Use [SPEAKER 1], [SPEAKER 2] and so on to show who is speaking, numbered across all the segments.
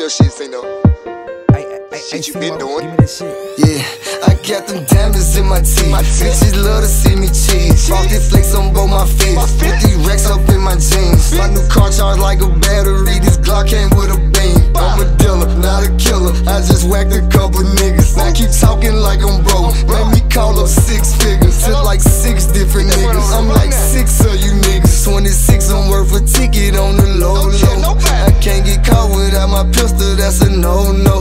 [SPEAKER 1] your shit, Zeno. Shit you been doing.
[SPEAKER 2] Give me that shit.
[SPEAKER 3] Yeah, I got them diamonds in my teeth. Bitches love to see me cheese. Frosted flakes on both my feet. 50 racks up in my jeans. My new car charged like a battery. This Glock came with a beam. I'm a dealer, not a killer. I just whacked a couple niggas. I keep talking like I'm broke. Let me call up 6 figures to like 6 different niggas. I'm like 6 of you niggas. 26, I'm worth a ticket on the low. I can't get caught without my pistol. That's a no-no.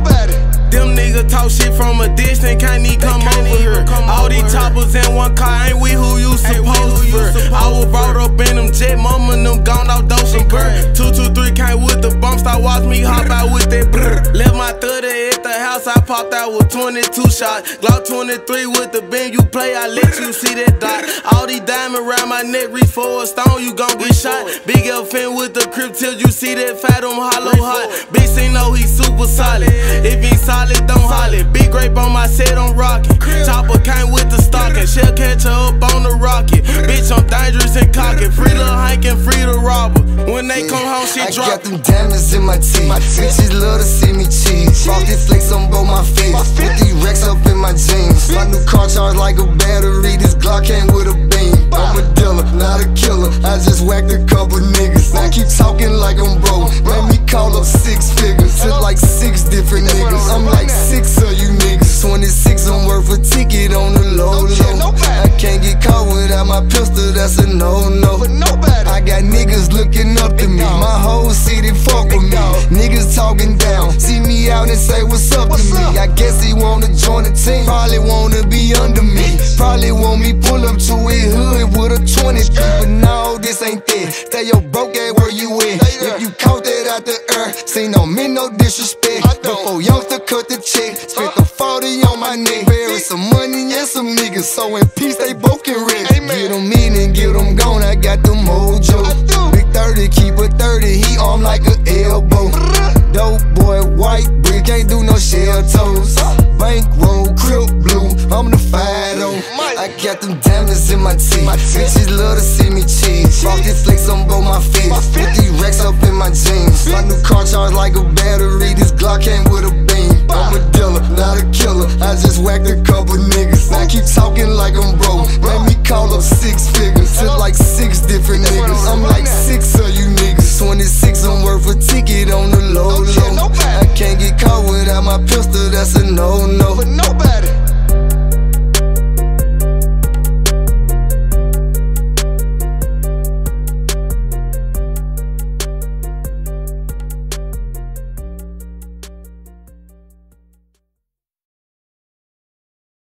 [SPEAKER 4] Them niggas talk shit from a distance, can't even come over here. All these choppers in one car, ain't we who you supposed to. I was brought up in them jet, mama and them gone off Doshin Bird. 223 came with the bump, start watch me hop out with that brr. Left my 30 at the house, I popped out with 22 shots. Glock 23 with the bend, you play, I let you see that dot. All these diamonds around my neck, reach for a stone, you gon' get shot. Big FN with the crib till you see that fat on hollow hot. Big C know he super solid. If he solid, don't holler. Big grape on my set, I'm rockin'. Chopper came with the stocking. Shell catcher up on the rocket. Bitch, I'm dangerous and cocky. Free the hike and free the robber. When they come home, shit drop.
[SPEAKER 3] I got them diamonds in my teeth. Bitches love to see me cheese. Frosted flakes on both my feet. 50 racks up in my jeans. My new car charged like a battery. This Glock came with a beam. I'm a dealer, not a killer. I just whacked a couple niggas. I keep talking like I'm broke. Let me call up 6 figures to like 6 different niggas. I'm like 6 of you niggas. 26, I'm worth a ticket on the low. I can't get caught without my pistol. That's a no-no. I got niggas looking up to me. My whole city fuck with me. Niggas talking down, see me out and say what's up to me. I guess he wanna join the team. Probably wanna be under me. Probably want me pull up to his hood with a 23. But no, this ain't that. Stay your broke ass where you at. If you caught that out the air, see no me, no disrespect. Before youngster cut the check, spent the 40 on my neck. Bury some money and some niggas, so in peace they both can rest. Get them in and get them gone, I got the mojo. Big 30, keep a 30, he arm like an elbow. Dope boy, white brick, ain't do no shell toes. Bankroll, crib blue, I'm the 5-0. I got them diamonds in my teeth. Bitches love to see me cheese. Frosted flakes on both my feet. 50 racks up in my jeans. My new car charged like a battery. This Glock came with a beam. I'm a dealer, not a killer. I just whacked a couple niggas. I keep talking like I'm broke. Let me call up 6 figures to like 6 different niggas. I'm like 6 of you niggas. 26, I'm worth a ticket on the low. I can't get caught without my pistol. That's a no-no.